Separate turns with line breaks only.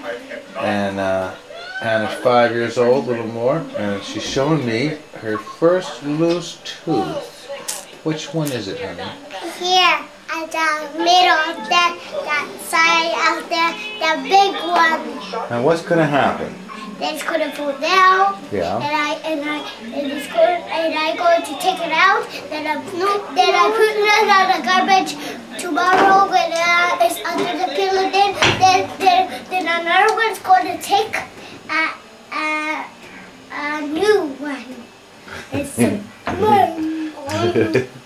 And Hannah's 5 years old, a little more, and she's showing me her first loose tooth. Which one is it, honey?
Here, at the middle, that side out there, the big one.
Now what's gonna happen?
Then it's gonna fall down.
Yeah.
And I going to take it out. Then I put it on the garbage tomorrow when it's under the pillow. Then another one's going to take a new one. It's a